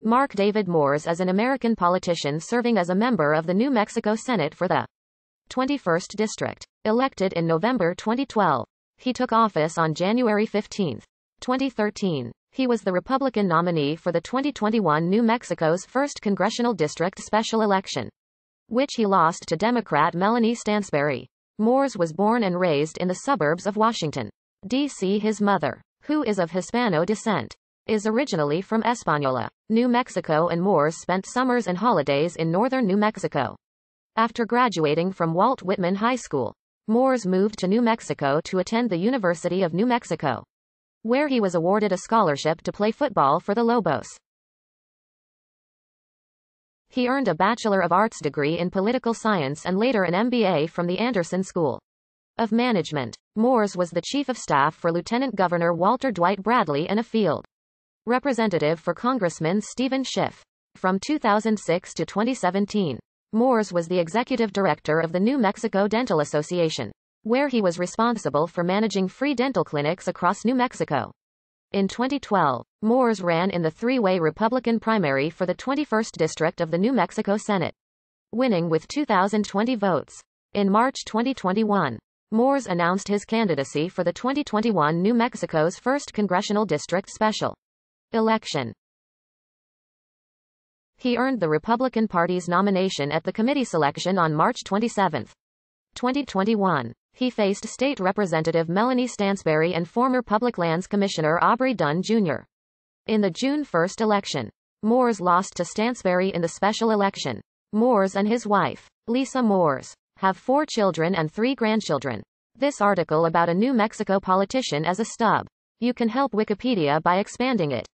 Mark David Moores is an American politician serving as a member of the New Mexico Senate for the 21st District. Elected in November 2012. He took office on January 15, 2013. He was the Republican nominee for the 2021 New Mexico's 1st Congressional District special election, which he lost to Democrat Melanie Stansberry. Moores was born and raised in the suburbs of Washington, D.C. His mother, who is of Hispano descent, is originally from Española, New Mexico, and Moores spent summers and holidays in northern New Mexico. After graduating from Walt Whitman High School, Moores moved to New Mexico to attend the University of New Mexico, where he was awarded a scholarship to play football for the Lobos. He earned a Bachelor of Arts degree in political science and later an MBA from the Anderson School of Management. Moores was the Chief of Staff for Lieutenant Governor Walter Dwight Bradley and a field representative for Congressman Stephen Schiff. From 2006 to 2017, Moores was the Executive Director of the New Mexico Dental Association, where he was responsible for managing free dental clinics across New Mexico. In 2012, Moores ran in the three-way Republican primary for the 21st District of the New Mexico Senate, winning with 2,020 votes. In March 2021, Moores announced his candidacy for the 2021 New Mexico's 1st Congressional District special election. He earned the Republican Party's nomination at the committee selection on March 27, 2021. He faced State Representative Melanie Stansberry and former Public Lands Commissioner Aubrey Dunn Jr. in the June 1 election. Moores lost to Stansberry in the special election. Moores and his wife, Lisa Moores, have 4 children and 3 grandchildren. This article about a New Mexico politician as a stub. You can help Wikipedia by expanding it.